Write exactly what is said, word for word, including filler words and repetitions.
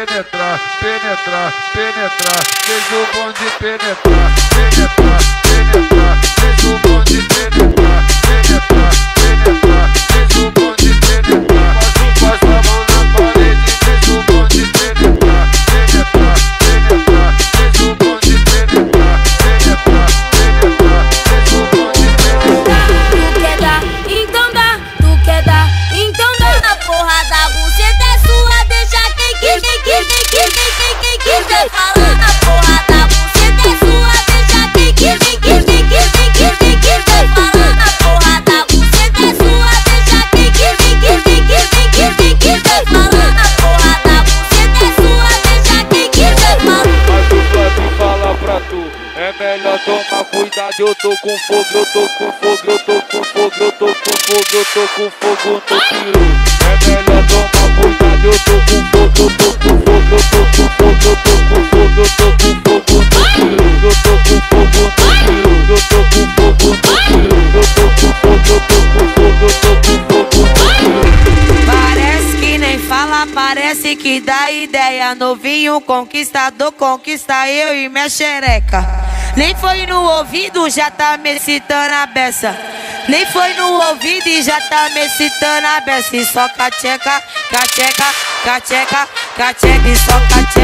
penetrar, penetrar, penetrar, fez o bonde penetrar, penetrar, penetrar, fez o bonde penetrar, penetrar, penetrar, fez o bonde penetrar, faz a mão na parede, fez o bonde penetrar, penetrar, penetrar, fez o bonde penetrar, penetrar, penetrar, fez o bonde penetrar. Tu quer dar, então dá, tu quer dar, então dá. A porra da buceta é sua, deixa quem quis, quem quis, quem quis, quem quem quem quiser falar. A porra da buceta é sua, deixa quem quis, quem quis, quem quis, quem quis, quem quiser falar. A porra da buceta é sua, deixa quem quis, quem quis, quem quis, quem quis, quem quiser falar. A porra da buceta é sua, deixa quem quiser falar. Mas o Flavinho fala pra tu, é melhor tomar cuidado. Eu tô com fogo, eu tô com fogo, eu tô com fogo, eu tô com fogo, eu tô com fogo no tiro. É melhor tomar cuidado, eu tô com fogo, eu tô com fogo, eu tô com fogo, eu tô com fogo, eu tô com fogo no tiro. Eu tô com fogo no tiro, eu tô com fogo no tiro. Eu tô com fogo, eu tô com fogo, eu tô com fogo no tiro. Parece que nem fala, parece que dá ideia. Novinho conquistador, conquista eu e minha xereca. Nem foi no ouvido, já tá me excitando a beça. Nem foi no ouvido e já tá me excitando a beça. E só cacheca, cacheca, cacheca, cacheca e só cacheca.